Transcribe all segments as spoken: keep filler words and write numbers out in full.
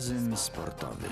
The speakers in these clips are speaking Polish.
Magazyn sportowy.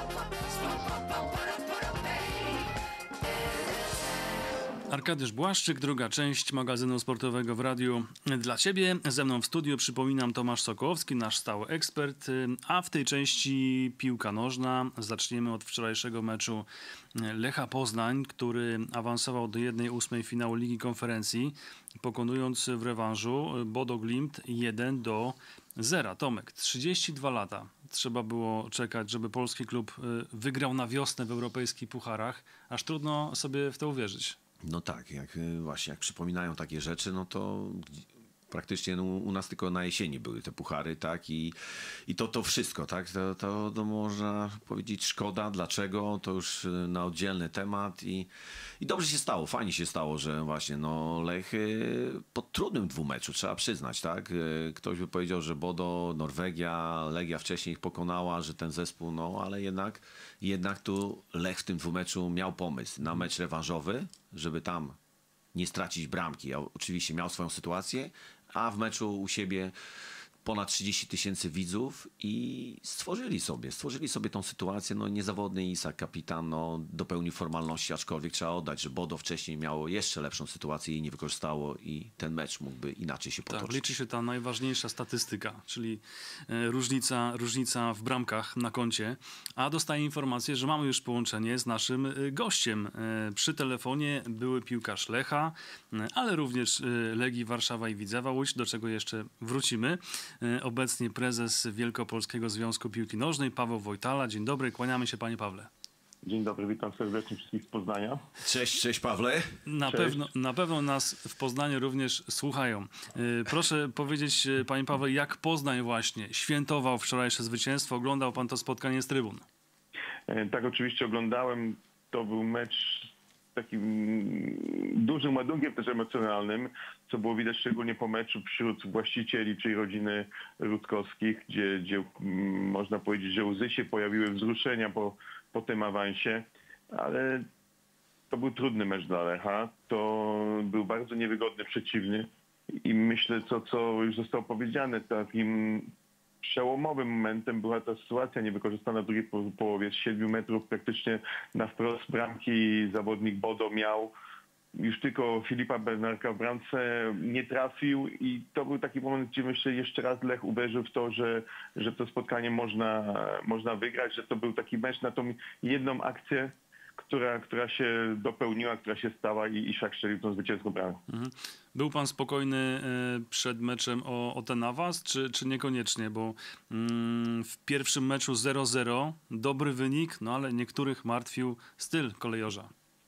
Arkadiusz Błaszczyk, druga część magazynu sportowego w radiu dla Ciebie. Ze mną w studiu, przypominam, Tomasz Sokołowski, nasz stały ekspert. A w tej części piłka nożna. Zaczniemy od wczorajszego meczu Lecha Poznań, który awansował do jednej ósmej finału Ligi Konferencji, pokonując w rewanżu Bodo Glimt jeden do zera. Tomek, trzydzieści dwa lata trzeba było czekać, żeby polski klub wygrał na wiosnę w europejskich pucharach. Aż trudno sobie w to uwierzyć. No tak, jak właśnie jak przypominają takie rzeczy, no to praktycznie no, u nas tylko na jesieni były te puchary, tak, i, i to, to wszystko, tak, to, to, to można powiedzieć szkoda, dlaczego, to już na oddzielny temat i, i dobrze się stało, fajnie się stało, że właśnie no Lech po trudnym dwumeczu, trzeba przyznać, tak, ktoś by powiedział, że Bodo, Norwegia, Legia wcześniej ich pokonała, że ten zespół, no, ale jednak, jednak tu Lech w tym dwumeczu miał pomysł na mecz rewanżowy, żeby tam nie stracić bramki. Oczywiście miał swoją sytuację, a w meczu u siebie ponad trzydzieści tysięcy widzów i stworzyli sobie, stworzyli sobie tą sytuację. No niezawodny Isak, kapitan, no, dopełnił formalności, aczkolwiek trzeba oddać, że Bodo wcześniej miało jeszcze lepszą sytuację i nie wykorzystało i ten mecz mógłby inaczej się potoczyć. Tak, liczy się ta najważniejsza statystyka, czyli e, różnica, różnica w bramkach na koncie, a dostaję informację, że mamy już połączenie z naszym e, gościem. E, przy telefonie były piłkarz Lecha, e, ale również e, Legii Warszawa i Widzewa Łódź, do czego jeszcze wrócimy. Obecnie prezes Wielkopolskiego Związku Piłki Nożnej, Paweł Wojtala. Dzień dobry, kłaniamy się, panie Pawle. Dzień dobry, witam serdecznie wszystkich z Poznania. Cześć, cześć Pawle. Na, Cześć. Pewno, na pewno nas w Poznaniu również słuchają. Proszę powiedzieć, panie Pawle, jak Poznań właśnie świętował wczorajsze zwycięstwo? Oglądał pan to spotkanie z trybun? Tak, oczywiście oglądałem. To był mecz takim dużym ładunkiem też emocjonalnym, co było widać szczególnie po meczu wśród właścicieli, czyli rodziny Rutkowskich, gdzie, gdzie można powiedzieć, że łzy się pojawiły, wzruszenia po, po tym awansie, ale to był trudny mecz dla Lecha, to był bardzo niewygodny przeciwny i myślę, co, co już zostało powiedziane, takim przełomowym momentem była ta sytuacja niewykorzystana w drugiej połowie. Z siedmiu metrów praktycznie na wprost bramki zawodnik Bodo miał. Już tylko Filipa Bednarka w bramce nie trafił i to był taki moment, gdzie myślę jeszcze raz Lech uwierzył w to, że, że to spotkanie można, można wygrać, że to był taki mecz na tą jedną akcję, która, która się dopełniła, która się stała i, i Szak strzelił tą zwycięską bramkę. Mhm. Był pan spokojny przed meczem o, o ten awans, czy, czy niekoniecznie? Bo mm, w pierwszym meczu zero zero, dobry wynik, no ale niektórych martwił styl kolejorza.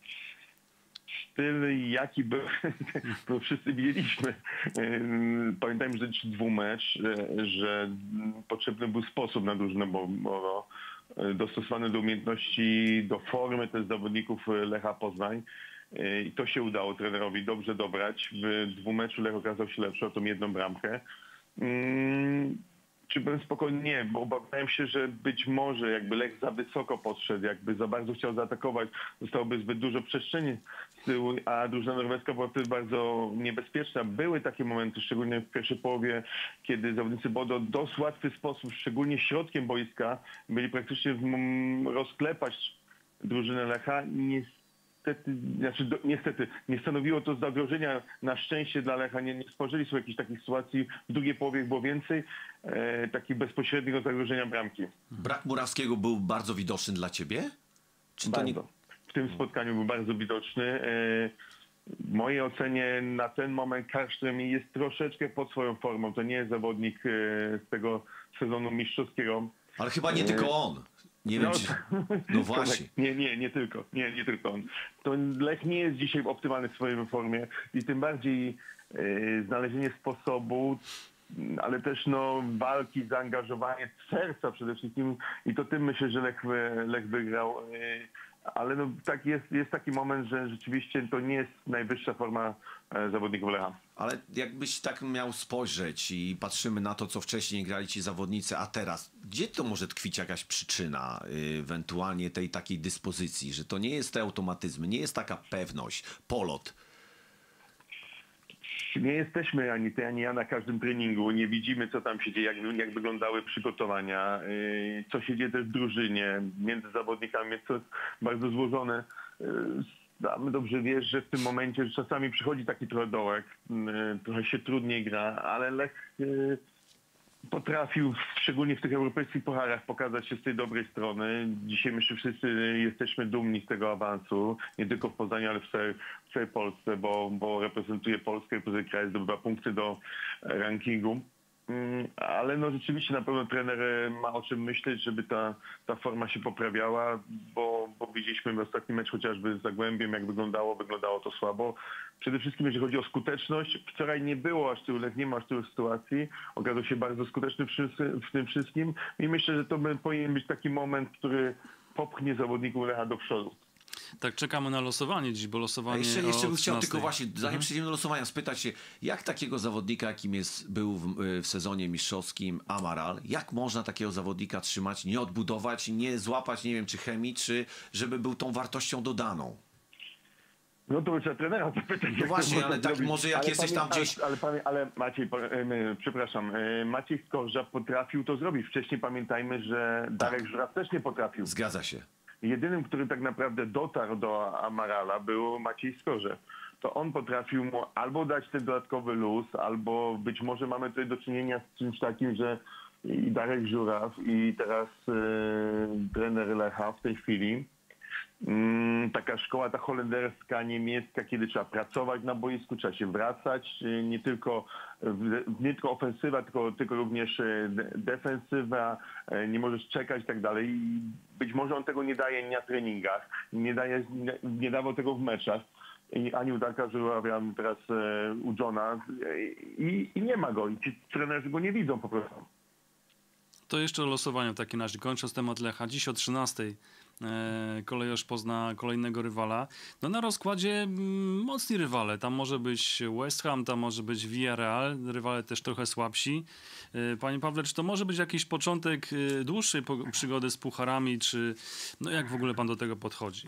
Styl jaki był, to wszyscy widzieliśmy. Pamiętajmy, że dwumecz, że potrzebny był sposób na drużynę, bo, bo dostosowany do umiejętności, do formy też zawodników Lecha Poznań. I to się udało trenerowi dobrze dobrać. W dwumeczu Lech okazał się lepszy o tą jedną bramkę. Hmm, czy byłem spokojny? Nie, bo obawiałem się, że być może jakby Lech za wysoko podszedł, jakby za bardzo chciał zaatakować, zostałoby zbyt dużo przestrzeni z tyłu, a drużyna norweska była wtedy bardzo niebezpieczna. Były takie momenty, szczególnie w pierwszej połowie, kiedy zawodnicy Bodo w dość łatwy sposób, szczególnie środkiem boiska, byli praktycznie rozklepać drużynę Lecha. Nie Niestety, znaczy do, niestety nie stanowiło to zagrożenia, na szczęście dla Lecha, nie, nie stworzyli sobie jakichś takich sytuacji, w drugiej połowie było więcej e, takich bezpośredniego zagrożenia bramki. Brak Murawskiego był bardzo widoczny dla ciebie? Czy to bardzo. nie... W tym spotkaniu był bardzo widoczny. E, w mojej ocenie na ten moment Karsztrem jest troszeczkę pod swoją formą. To nie jest zawodnik e, z tego sezonu mistrzowskiego. Ale chyba nie tylko on. Nie wiem, No, czy... no właśnie. Nie, nie, nie tylko. Nie, nie tylko on. To Lech nie jest dzisiaj optymalny w swojej formie i tym bardziej yy, znalezienie sposobu, ale też no, walki, zaangażowanie serca przede wszystkim i to tym myślę, że Lech, Lech wygrał. Yy, ale no, tak jest, jest taki moment, że rzeczywiście to nie jest najwyższa forma e, zawodników Lecha. Ale jakbyś tak miał spojrzeć i patrzymy na to, co wcześniej grali ci zawodnicy, a teraz, gdzie to może tkwić jakaś przyczyna y, ewentualnie tej takiej dyspozycji, że to nie jest te automatyzmy, nie jest taka pewność, polot? nie jesteśmy ani ty, ani ja na każdym treningu, nie widzimy, co tam się dzieje, jak, jak wyglądały przygotowania, yy, co się dzieje też w drużynie, między zawodnikami, co jest bardzo złożone. Yy, a my dobrze wiesz, że w tym momencie że czasami przychodzi taki trochę dołek, yy, trochę się trudniej gra, ale Lech yy, potrafił, szczególnie w tych europejskich pucharach, pokazać się z tej dobrej strony. Dzisiaj myślę, że wszyscy jesteśmy dumni z tego awansu, nie tylko w Poznaniu, ale w całej, w całej Polsce, bo, bo reprezentuje Polskę, reprezentuje kraj, zdobywa punkty do rankingu. Ale no rzeczywiście na pewno trener ma o czym myśleć, żeby ta, ta forma się poprawiała, bo, bo widzieliśmy w ostatnim mecz chociażby z Zagłębiem, jak wyglądało, wyglądało to słabo. Przede wszystkim jeżeli chodzi o skuteczność, wczoraj nie było aż tylu, nie ma aż tylu sytuacji, okazał się bardzo skuteczny w, w tym wszystkim i myślę, że to powinien być taki moment, który popchnie zawodników Lecha do przodu. Tak, czekamy na losowanie dziś, bo losowanie. A jeszcze, jeszcze bym chciał trzynastej. tylko właśnie, zanim Mhm. przejdziemy do losowania, spytać się, jak takiego zawodnika, jakim jest, był w, w sezonie mistrzowskim Amaral, jak można takiego zawodnika trzymać, nie odbudować, nie złapać, nie wiem, czy chemii, czy żeby był tą wartością dodaną? No to trzeba trenera zapytać. No właśnie, ale tak zrobić. może jak ale jesteś tam pamię- gdzieś... Ale, ale, ale Maciej, po- e, przepraszam, e, Maciej Skorża potrafił to zrobić. Wcześniej pamiętajmy, że Darek Żuraw też nie potrafił. Zgadza się. Jedynym, który tak naprawdę dotarł do Amarala, był Maciej Skorze. To on potrafił mu albo dać ten dodatkowy luz, albo być może mamy tutaj do czynienia z czymś takim, że i Darek Żuraw i teraz e, trener Lecha w tej chwili, mm, taka szkoła ta holenderska, niemiecka, kiedy trzeba pracować na boisku, trzeba się wracać, e, nie tylko, w, nie tylko ofensywa, tylko, tylko również e, de- defensywa, e, nie możesz czekać i tak dalej. I być może on tego nie daje na treningach, nie, daje, nie, nie dawał tego w meczach. I ani u Darka Żurawia, teraz e, u Johna e, i, i nie ma go. I ci trenerzy go nie widzą po prostu. To jeszcze o losowaniu w takim razie. Kończąc temat Lecha. Dziś o trzynastej e, Kolejorz pozna kolejnego rywala. No na rozkładzie mm, mocni rywale. Tam może być West Ham, tam może być Villarreal. Rywale też trochę słabsi. E, Panie Pawle, czy to może być jakiś początek e, dłuższej po, przygody z pucharami, czy no jak w ogóle pan do tego podchodzi?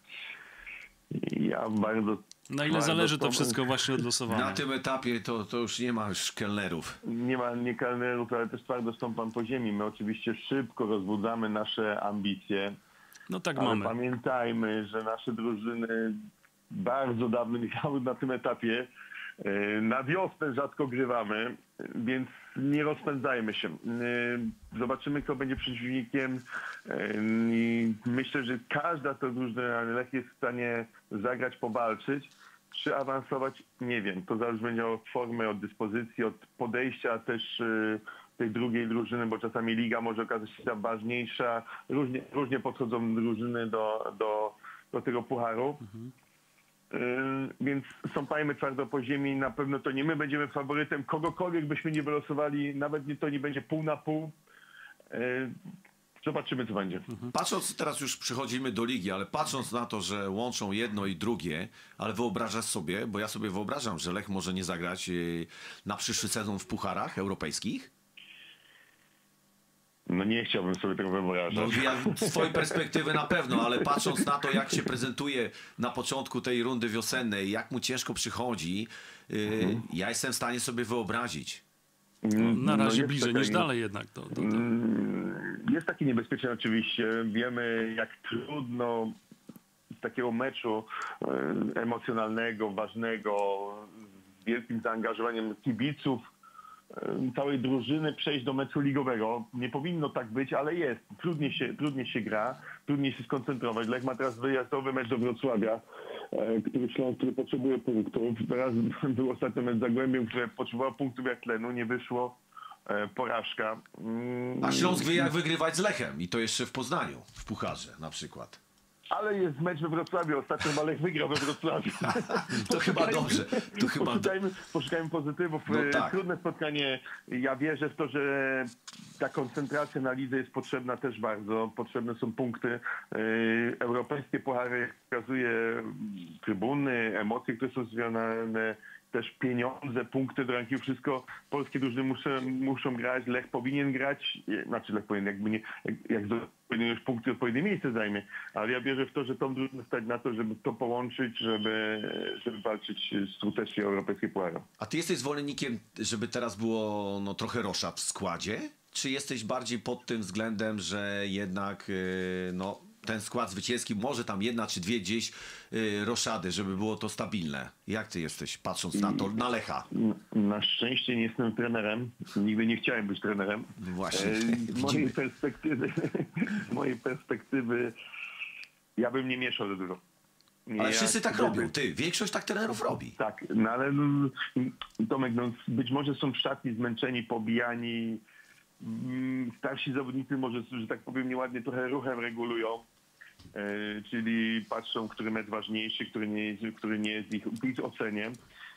Ja bardzo... Na ile bardzo zależy to to- wszystko właśnie od Na losowania? tym etapie to, to już nie ma już kelnerów. Nie ma nie kelnerów, ale też twardo stąpam po ziemi. My oczywiście szybko rozbudzamy nasze ambicje, No tak ale mamy. pamiętajmy, że nasze drużyny bardzo dawno nie grały na tym etapie. Yy, Na wiosnę rzadko grywamy, więc nie rozpędzajmy się. Yy, Zobaczymy, kto będzie przeciwnikiem. Yy, i Myślę, że każda to drużyna Lech jest w stanie zagrać, powalczyć. Czy awansować? Nie wiem. To zależy będzie od formy, od dyspozycji, od podejścia też yy, tej drugiej drużyny, bo czasami liga może okazać się ważniejsza. Różnie, różnie podchodzą drużyny do, do, do tego pucharu. Yy, Więc stąpajmy twardo po ziemi. Na pewno to nie my będziemy faworytem. Kogokolwiek byśmy nie wylosowali, nawet nie to nie będzie pół na pół. Yy, Zobaczymy, co będzie. Patrząc, teraz już przychodzimy do ligi, ale patrząc na to, że łączą jedno i drugie, ale wyobrażasz sobie, bo ja sobie wyobrażam, że Lech może nie zagrać yy, na przyszły sezon w pucharach europejskich? No nie chciałbym sobie tego No, wyobrażać. ja, z twojej perspektywy na pewno, ale patrząc na to, jak się prezentuje na początku tej rundy wiosennej, jak mu ciężko przychodzi, yy, ja jestem w stanie sobie wyobrazić. Na No razie jest bliżej taka- niż dalej jednak. To, to, to. Jest taki niebezpieczny oczywiście. Wiemy, jak trudno z takiego meczu e, emocjonalnego, ważnego, z wielkim zaangażowaniem kibiców, e, całej drużyny przejść do meczu ligowego. Nie powinno tak być, ale jest. Trudniej się, trudniej się gra, trudniej się skoncentrować. Lech ma teraz wyjazdowy mecz do Wrocławia, e, który Śląsk, który potrzebuje punktów. Teraz był ostatnio mecz z Zagłębiem, które potrzebowało punktów jak tlenu, nie wyszło. E, Porażka. Mm, A Śląsk wie, jak wygrywać z Lechem i to jeszcze w Poznaniu, w pucharze na przykład. Ale jest mecz we Wrocławiu. Ostatnio Malech wygrał we Wrocławiu. To chyba dobrze. To chyba do... Poszukajmy, poszukajmy pozytywów. No E, tak. Trudne spotkanie. Ja wierzę w to, że ta koncentracja na lidze jest potrzebna też bardzo. Potrzebne są punkty. E, Europejskie puchary pokazuje trybuny, emocje, które są związane. też pieniądze, punkty do rankingu, wszystko polskie drużyny muszą, muszą grać, Lech powinien grać, znaczy Lech powinien, jakby nie, jak, jak powinien już punkty odpowiednie miejsce zajmie, ale ja wierzę w to, że tą drużynę stać na to, żeby to połączyć, żeby, żeby walczyć skutecznie o europejskie puchary. A ty jesteś zwolennikiem, żeby teraz było no, trochę Rosza w składzie? Czy jesteś bardziej pod tym względem, że jednak yy, no, ten skład zwycięski, może tam jedna czy dwie gdzieś yy, roszady, żeby było to stabilne? Jak ty jesteś, patrząc na to, na Lecha? Na szczęście nie jestem trenerem. Nigdy nie chciałem być trenerem. Właśnie. Z mojej perspektywy, z mojej perspektywy ja bym nie mieszał za dużo. Nie, Ale ja, wszyscy tak żeby... robią, ty, większość tak trenerów robi. Tak, no ale no, Tomek, no, być może są w szatni zmęczeni, pobijani. Starsi zawodnicy może, że tak powiem nieładnie, trochę ruchem regulują. Yy, czyli patrzą, który mecz ważniejszy, który nie jest, który nie jest ich, w ich ocenie.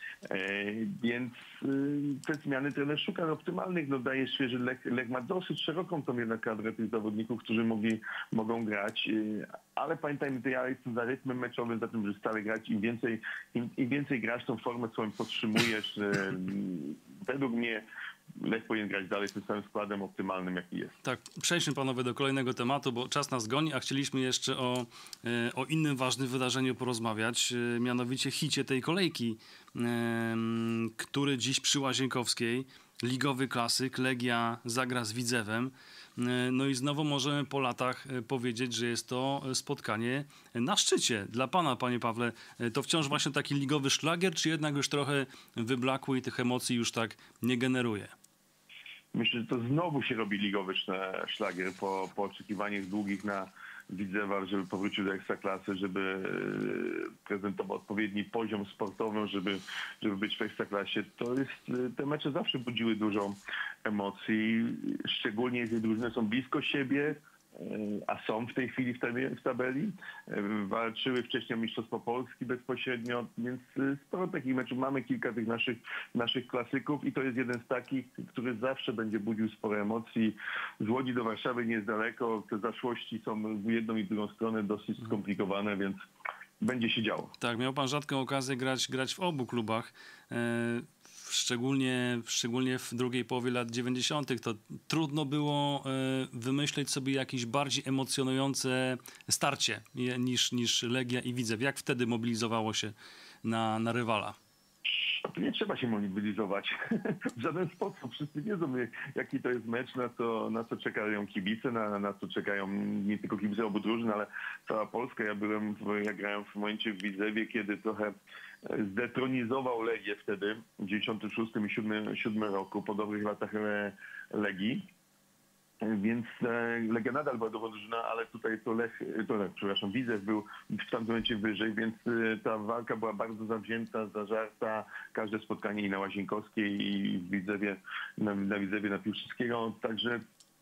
Yy, więc yy, te zmiany trener szuka optymalnych, no daje świeży, Lech, Lech ma dosyć szeroką tą jednak kadrę tych zawodników, którzy mogli, mogą grać, yy, ale pamiętajmy, że ja jestem za rytmem meczowym, za tym, że stale grać, im więcej, im, im więcej grasz, tą formę swoją podtrzymujesz. Yy, według mnie Lech powinien grać dalej z tym samym składem optymalnym, jaki jest. Tak, przejdźmy panowie do kolejnego tematu, bo czas nas goni, a chcieliśmy jeszcze o, e, o innym ważnym wydarzeniu porozmawiać, e, mianowicie hicie tej kolejki, e, który dziś przy Łazienkowskiej, ligowy klasyk, Legia zagra z Widzewem. E, no i znowu możemy po latach e, powiedzieć, że jest to spotkanie na szczycie. Dla pana, panie Pawle, e, to wciąż właśnie taki ligowy szlagier, czy jednak już trochę wyblakły i tych emocji już tak nie generuje? Myślę, że to znowu się robi ligowy szlagier po, po oczekiwaniach długich na Widzewa, żeby powrócił do Ekstraklasy, żeby prezentował odpowiedni poziom sportowy, żeby, żeby być w Ekstraklasie. To jest, te mecze zawsze budziły dużo emocji, szczególnie jeśli drużyny są blisko siebie, a są w tej chwili w, tabie, w tabeli. Walczyły wcześniej o Mistrzostwo Polski bezpośrednio, więc sporo takich meczów. Mamy kilka tych naszych, naszych klasyków i to jest jeden z takich, który zawsze będzie budził sporo emocji. Z Łodzi do Warszawy nie jest daleko. Te zaszłości są w jedną i drugą stronę dosyć skomplikowane, więc będzie się działo. Tak, miał pan rzadką okazję grać, grać w obu klubach. E Szczególnie, szczególnie w drugiej połowie lat dziewięćdziesiątych to trudno było wymyśleć sobie jakieś bardziej emocjonujące starcie niż, niż Legia i Widzew. Jak wtedy mobilizowało się na, na rywala? Tu nie trzeba się mobilizować w żaden sposób. Wszyscy wiedzą, jaki to jest mecz, na co, na co czekają kibice, na, na co czekają nie tylko kibice obu drużyn, ale cała Polska. Ja byłem, w, ja grałem w momencie w Widzewie, kiedy trochę zdetronizował Legię wtedy w dziewięćdziesiątym szóstym i siódmym roku, po dobrych latach Legii. Więc Legia nadal była dobrą drużyną, ale tutaj to Lech, to Lech, przepraszam, Widzew był w tamtym momencie wyżej, więc ta walka była bardzo zawzięta, zażarta. Każde spotkanie i na Łazienkowskiej, i w Widzewie, na, na Widzewie, na Piłsudskiego. Także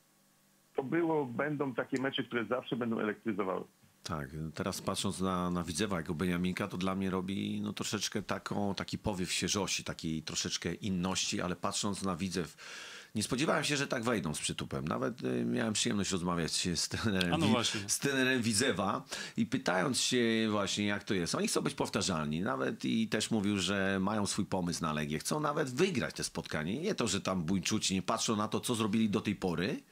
to było, będą takie mecze, które zawsze będą elektryzowały. Tak, teraz patrząc na, na Widzewa jako Beniaminka, to dla mnie robi no, troszeczkę taką, taki powiew świeżości, takiej troszeczkę inności, ale patrząc na Widzew, nie spodziewałem się, że tak wejdą z przytupem. Nawet y, miałem przyjemność rozmawiać z trenerem, no z trenerem Widzewa i pytając się właśnie, jak to jest. Oni chcą być powtarzalni. Nawet i też mówił, że mają swój pomysł na Legię. Chcą nawet wygrać te spotkanie. Nie to, że tam buńczuci nie patrzą na to, co zrobili do tej pory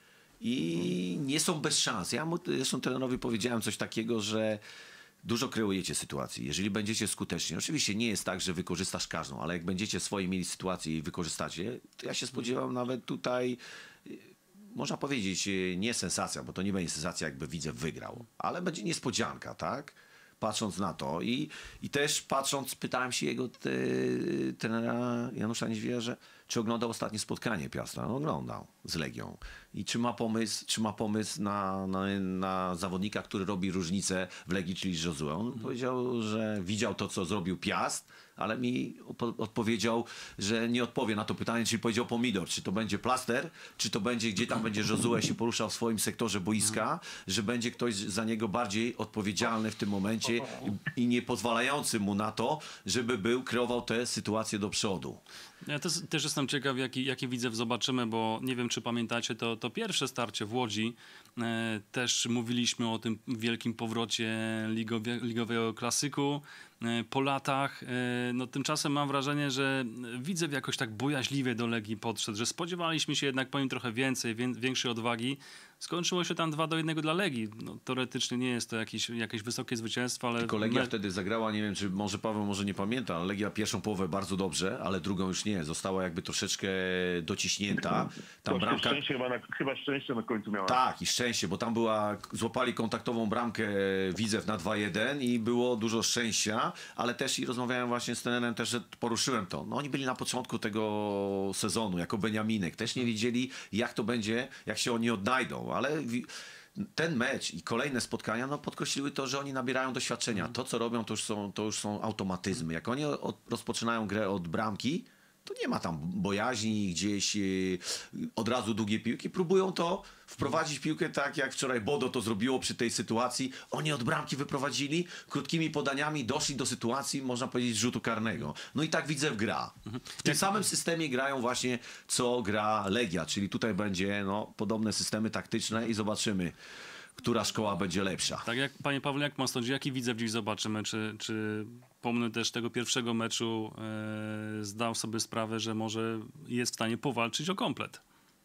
i nie są bez szans. Ja mu zresztą trenerowi powiedziałem coś takiego, że dużo kreujecie sytuacji. Jeżeli będziecie skuteczni, oczywiście nie jest tak, że wykorzystasz każdą, ale jak będziecie swoje mieli sytuacje i wykorzystacie, to ja się spodziewam nawet tutaj, można powiedzieć, nie sensacja, bo to nie będzie sensacja, jakby Widzew wygrał, ale będzie niespodzianka, tak? Patrząc na to i, i też patrząc, pytałem się jego te, trenera Janusza Niedźwiedzia, czy oglądał ostatnie spotkanie Piasta. No, oglądał z Legią. I czy ma pomysł, czy ma pomysł na, na, na zawodnika, który robi różnicę w Legii, czyli Josue. On mhm. powiedział, że widział to, co zrobił Piast, ale mi odpowiedział, że nie odpowie na to pytanie, czyli powiedział pomidor. Czy to będzie plaster, czy to będzie, gdzie tam będzie Josue się poruszał w swoim sektorze boiska, że będzie ktoś za niego bardziej odpowiedzialny w tym momencie i, i nie pozwalający mu na to, żeby był, kreował te sytuacje do przodu. Ja też, też jestem ciekaw, jaki, jaki Widzew zobaczymy, bo nie wiem, czy pamiętacie, to to pierwsze starcie w Łodzi e, też mówiliśmy o tym wielkim powrocie ligowie, ligowego klasyku e, po latach. E, no tymczasem mam wrażenie, że Widzew jakoś tak bojaźliwie do Legii podszedł, że spodziewaliśmy się jednak po nim trochę więcej, wię, większej odwagi. Skończyło się tam dwa do jednego dla Legii. No, teoretycznie nie jest to jakieś, jakieś wysokie zwycięstwo, ale... Tylko Legia me... wtedy zagrała, nie wiem, czy może Paweł może nie pamięta, ale Legia pierwszą połowę bardzo dobrze, ale drugą już nie. Została jakby troszeczkę dociśnięta. Tam Troszkę bramka... szczęście chyba, na, chyba szczęście na końcu miała. Tak, i szczęście, bo tam była, złapali kontaktową bramkę Widzew na dwa jeden i było dużo szczęścia, ale też i rozmawiałem właśnie z trenerem, też że poruszyłem to. No oni byli na początku tego sezonu, jako Beniaminek. Też nie wiedzieli, jak to będzie, jak się oni odnajdą, ale ten mecz i kolejne spotkania no, podkreśliły to, że oni nabierają doświadczenia. To, co robią, to już są, to już są automatyzmy. Jak oni od, rozpoczynają grę od bramki, to nie ma tam bojaźni, gdzieś yy, od razu długie piłki. Próbują to wprowadzić piłkę tak, jak wczoraj Bodo to zrobiło przy tej sytuacji. Oni od bramki wyprowadzili, krótkimi podaniami doszli do sytuacji, można powiedzieć, rzutu karnego. No i tak Widzew gra. W tym samym systemie grają właśnie, co gra Legia, czyli tutaj będzie no, podobne systemy taktyczne i zobaczymy, która szkoła będzie lepsza. Tak jak, panie Pawle, jak pan sądzi, jaki Widzew dziś zobaczymy? Czy, czy pomnę też tego pierwszego meczu e, zdał sobie sprawę, że może jest w stanie powalczyć o komplet?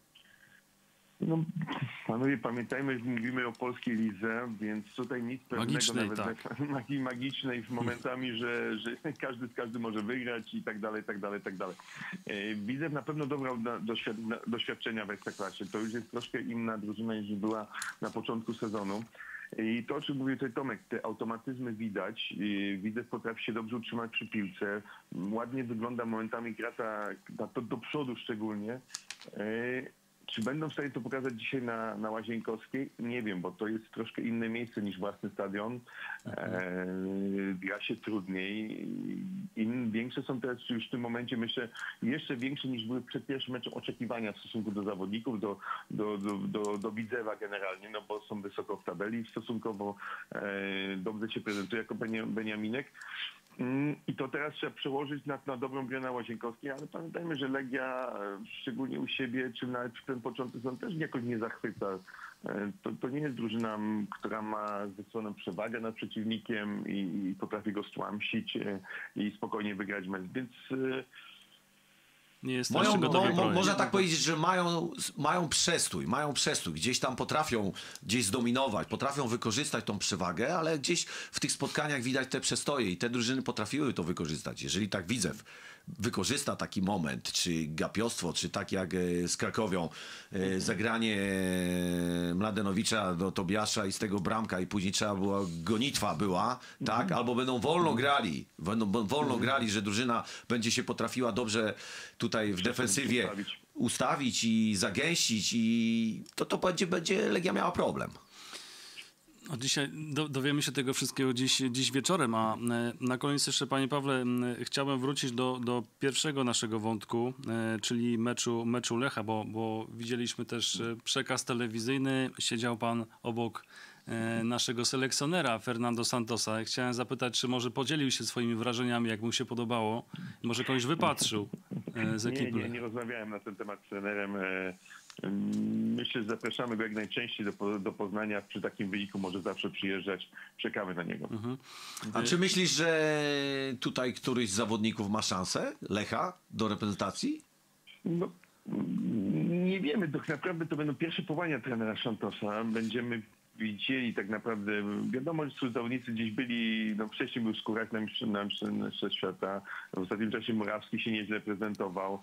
No, panowie, pamiętajmy, że mówimy o polskiej lidze, więc tutaj nic pewnego, Magicznej, nawet tak. magii magicznej z momentami, że, że każdy z każdym może wygrać i tak dalej, tak dalej, tak dalej. E, Widzew na pewno dobrał na, doświad, na, doświadczenia w Ekstraklasie. To już jest troszkę inna drużyna niż była na początku sezonu. I to, o czym mówił tutaj Tomek, te automatyzmy widać. Widzew potrafi się dobrze utrzymać przy piłce. Ładnie wygląda momentami gra ta, ta, to do przodu szczególnie. E, Czy będą w stanie to pokazać dzisiaj na, na Łazienkowskiej? Nie wiem, bo to jest troszkę inne miejsce niż własny stadion. E, gra się trudniej. Im większe są teraz już w tym momencie, myślę, jeszcze większe niż były przed pierwszym meczem oczekiwania w stosunku do zawodników, do, do, do, do, do Widzewa generalnie, no bo są wysoko w tabeli, stosunkowo e, dobrze się prezentuje jako Beniaminek. I to teraz trzeba przełożyć na, na dobrą grę na Łazienkowskiej, ale pamiętajmy, że Legia, szczególnie u siebie, czy nawet w ten początek, są też jakoś nie zachwyca. To, to nie jest drużyna, która ma zdecydowaną przewagę nad przeciwnikiem i, i potrafi go stłamsić i spokojnie wygrać mecz, więc... Nie jest Moją, gotowy mo, mo, można tak powiedzieć, że mają, mają przestój, mają przestój. Gdzieś tam potrafią gdzieś zdominować, potrafią wykorzystać tą przewagę, ale gdzieś w tych spotkaniach widać te przestoje i te drużyny potrafiły to wykorzystać. Jeżeli tak Widzew wykorzysta taki moment, czy gapiostwo, czy tak jak z Krakowią, zagranie Mladenowicza do Tobiasza i z tego bramka i później trzeba była, gonitwa była, tak? Albo będą wolno grali, będą wolno grali, że drużyna będzie się potrafiła dobrze tutaj w defensywie ustawić i zagęścić i to, to będzie, będzie Legia miała problem. O, dzisiaj do, dowiemy się tego wszystkiego dziś, dziś wieczorem, a e, na koniec jeszcze, panie Pawle, m, chciałbym wrócić do, do pierwszego naszego wątku, e, czyli meczu, meczu Lecha, bo, bo widzieliśmy też e, przekaz telewizyjny, siedział pan obok e, naszego selekcjonera Fernando Santosa. Chciałem zapytać, czy może podzielił się swoimi wrażeniami, jak mu się podobało, może kogoś wypatrzył e, z ekipy. Nie, nie, nie rozmawiałem na ten temat z trenerem. E, Myślę, że zapraszamy go jak najczęściej do, do Poznania. Przy takim wyniku może zawsze przyjeżdżać. Czekamy na niego. Mhm. A czy myślisz, że tutaj któryś z zawodników ma szansę Lecha do reprezentacji? No, nie wiemy. Tak naprawdę to będą pierwsze powołania trenera Santosa. Będziemy widzieli tak naprawdę, wiadomo, że zawodnicy gdzieś byli, no wcześniej był Skórak na mistrz, na mistrz świata, w ostatnim czasie Murawski się nieźle prezentował,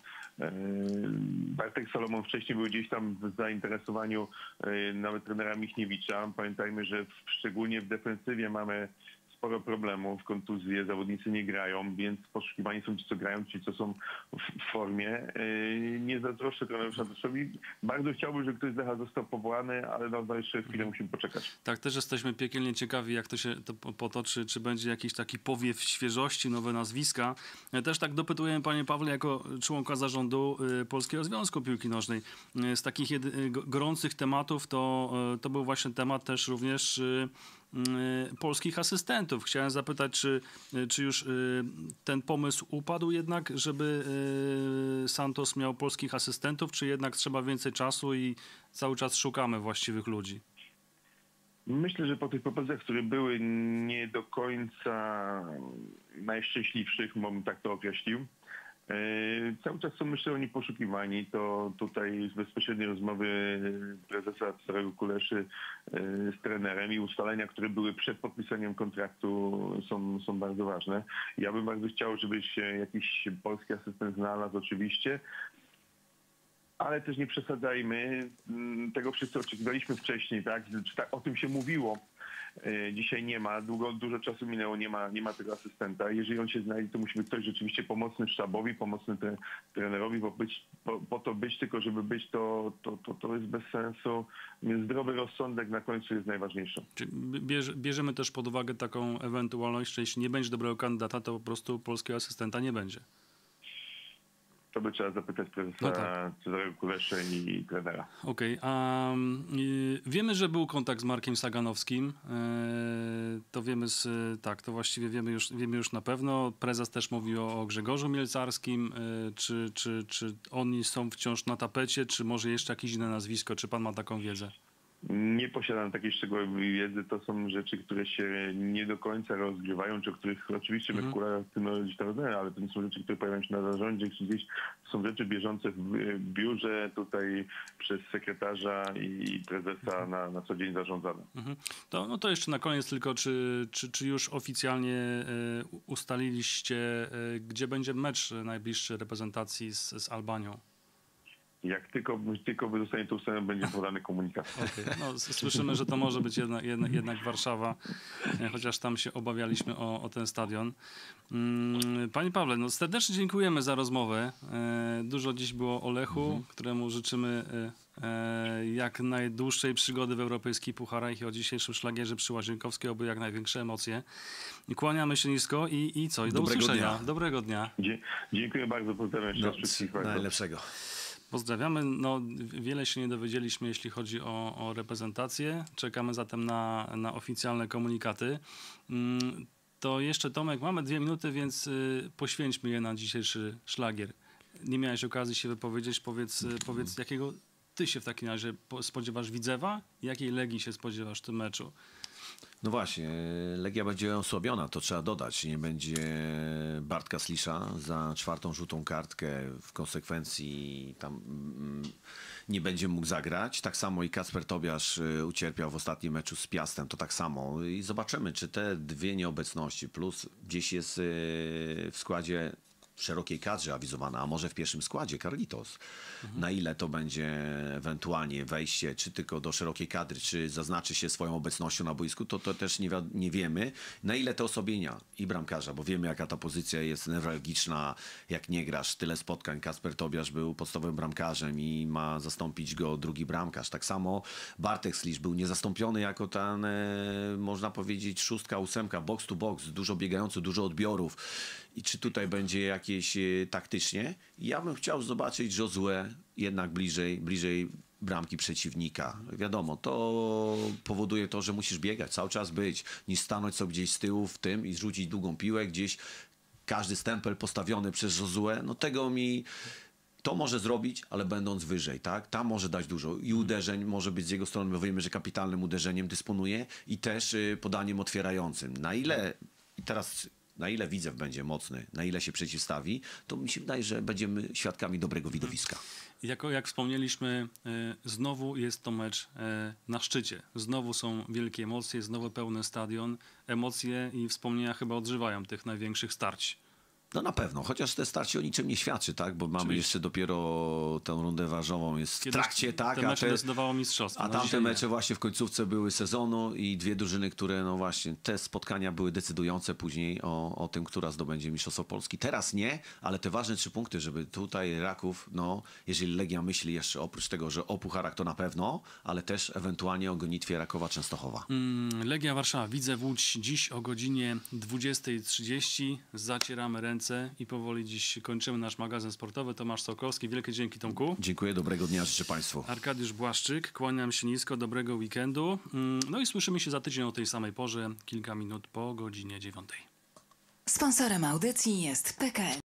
Bartek Solomon wcześniej był gdzieś tam w zainteresowaniu nawet trenera Michniewicza. Pamiętajmy, że w, szczególnie w defensywie mamy sporo problemów, kontuzje, zawodnicy nie grają, więc poszukiwani są ci, co grają, ci, co są w formie. Nie zazdroszczę trenerowi Santosowi. Bardzo chciałbym, żeby ktoś z Lecha został powołany, ale no, jeszcze chwilę musimy poczekać. Tak, też jesteśmy piekielnie ciekawi, jak to się to potoczy, czy będzie jakiś taki powiew świeżości, nowe nazwiska. Też tak dopytujemy, panie Pawle, jako członka zarządu Polskiego Związku Piłki Nożnej. Z takich gorących tematów to, to był właśnie temat też również y, polskich asystentów. Chciałem zapytać, czy, czy już y, ten pomysł upadł jednak, żeby y, Santos miał polskich asystentów, czy jednak trzeba więcej czasu i cały czas szukamy właściwych ludzi? Myślę, że po tych propozycjach, które były nie do końca najszczęśliwszych, bym tak to określił, cały czas są, myślę, oni poszukiwani. To tutaj z bezpośredniej rozmowy prezesa Starego Kuleszy z trenerem i ustalenia, które były przed podpisaniem kontraktu, są, są bardzo ważne. Ja bym bardzo chciał, żeby się jakiś polski asystent znalazł oczywiście, ale też nie przesadzajmy. Tego wszyscy oczekiwaliśmy wcześniej, tak? O tym się mówiło. Dzisiaj nie ma, długo, dużo czasu minęło, nie ma, nie ma tego asystenta. Jeżeli on się znajdzie, to musi być ktoś rzeczywiście pomocny sztabowi, pomocny tre, trenerowi, bo być, po, po to być, tylko żeby być, to, to, to, to jest bez sensu. Więc zdrowy rozsądek na końcu jest najważniejszy. Czyli bierz, bierzemy też pod uwagę taką ewentualność, że jeśli nie będzie dobrego kandydata, to po prostu polskiego asystenta nie będzie. To by trzeba zapytać prezesa No tak. Cezarego Kuleszy i, i trenera. Okej, okay, a y, wiemy, że był kontakt z Markiem Saganowskim. Y, to wiemy z, tak, to właściwie wiemy już, wiemy już na pewno. Prezes też mówił o Grzegorzu Mielcarskim. Y, czy, czy, czy oni są wciąż na tapecie, czy może jeszcze jakieś inne nazwisko? Czy pan ma taką wiedzę? Nie posiadam takiej szczegółowej wiedzy. To są rzeczy, które się nie do końca rozgrywają, czy o których oczywiście my w kularach chcemy gdzieś tam rozmawiać, ale to nie są rzeczy, które pojawiają się na zarządzie, czy gdzieś są rzeczy bieżące w biurze, tutaj przez sekretarza i prezesa na, na co dzień zarządzane. Mhm. To, no to jeszcze na koniec tylko, czy, czy, czy już oficjalnie y, ustaliliście, y, gdzie będzie mecz najbliższy reprezentacji z, z Albanią? Jak tylko, tylko by zostanie to ustalone, będzie podany komunikat. Okay. No, słyszymy, że to może być jednak, jednak, jednak Warszawa, chociaż tam się obawialiśmy o, o ten stadion. Panie Pawle, no serdecznie dziękujemy za rozmowę. Dużo dziś było o Lechu, mhm. któremu życzymy jak najdłuższej przygody w europejskich pucharach i o dzisiejszym szlagierze przy Łazienkowskiej, oby jak największe emocje. Kłaniamy się nisko i, i co? I do Dobrego usłyszenia. dnia. Dobrego dnia. Dzie dziękuję bardzo, pozdrawiam jeszcze raz wszystkich. Najlepszego. Pozdrawiamy. No, wiele się nie dowiedzieliśmy, jeśli chodzi o, o reprezentację. Czekamy zatem na, na oficjalne komunikaty. To jeszcze, Tomek, mamy dwie minuty, więc poświęćmy je na dzisiejszy szlagier. Nie miałeś okazji się wypowiedzieć. Powiedz, powiedz jakiego ty się w takim razie spodziewasz Widzewa? Jakiej Legii się spodziewasz w tym meczu? No właśnie, Legia będzie osłabiona, to trzeba dodać. Nie będzie Bartka Slisza za czwartą żółtą kartkę. W konsekwencji tam mm, nie będzie mógł zagrać. Tak samo i Kacper Tobiasz ucierpiał w ostatnim meczu z Piastem. To tak samo. I zobaczymy, czy te dwie nieobecności plus gdzieś jest w składzie w szerokiej kadrze awizowana, a może w pierwszym składzie Carlitos. Mhm. Na ile to będzie ewentualnie wejście, czy tylko do szerokiej kadry, czy zaznaczy się swoją obecnością na boisku, to, to też nie, nie wiemy. Na ile te osobienia i bramkarza, bo wiemy, jaka ta pozycja jest newralgiczna, jak nie grasz tyle spotkań. Kasper Tobiasz był podstawowym bramkarzem i ma zastąpić go drugi bramkarz. Tak samo Bartek Slisz był niezastąpiony jako ten, e, można powiedzieć, szóstka, ósemka, box to box, dużo biegający, dużo odbiorów. I czy tutaj będzie jakieś e, taktycznie? Ja bym chciał zobaczyć Josue jednak bliżej, bliżej bramki przeciwnika. Wiadomo, to powoduje to, że musisz biegać, cały czas być, niż stanąć sobie gdzieś z tyłu w tym i zrzucić długą piłę, gdzieś każdy stempel postawiony przez Josue. No tego mi... To może zrobić, ale będąc wyżej, tak? Tam może dać dużo. I uderzeń może być z jego strony, bo wiemy, że kapitalnym uderzeniem dysponuje i też y, podaniem otwierającym. Na ile... I teraz... Na ile Widzew będzie mocny, na ile się przeciwstawi, to mi się wydaje, że będziemy świadkami dobrego widowiska. Jako, jak wspomnieliśmy, y, znowu jest to mecz y, na szczycie. Znowu są wielkie emocje, znowu pełny stadion. Emocje i wspomnienia chyba odżywają tych największych starć. No na pewno, chociaż te starcie o niczym nie świadczy, tak? Bo mamy Oczywiście. jeszcze dopiero tę rundę ważową, jest w Kiedyś trakcie, tak? Te mecze a te, decydowało mistrzostwo. A no tamte mecze właśnie w końcówce były sezonu i dwie drużyny, które no właśnie, te spotkania były decydujące później o, o tym, która zdobędzie mistrzostwo Polski. Teraz nie, ale te ważne trzy punkty, żeby tutaj Raków, no jeżeli Legia myśli jeszcze oprócz tego, że o pucharach to na pewno, ale też ewentualnie o gonitwie Rakowa Częstochowa. Mm, Legia Warszawa, Widzew Łódź dziś o godzinie dwudziestej trzydzieści. Zacieramy ręce ręce i powoli dziś kończymy nasz magazyn sportowy. Tomasz Sokołowski, wielkie dzięki Tomku. Dziękuję, dobrego dnia życzę Państwu. Arkadiusz Błaszczyk, kłaniam się nisko, dobrego weekendu. No i słyszymy się za tydzień o tej samej porze, kilka minut po godzinie dziewiątej. Sponsorem audycji jest P K N.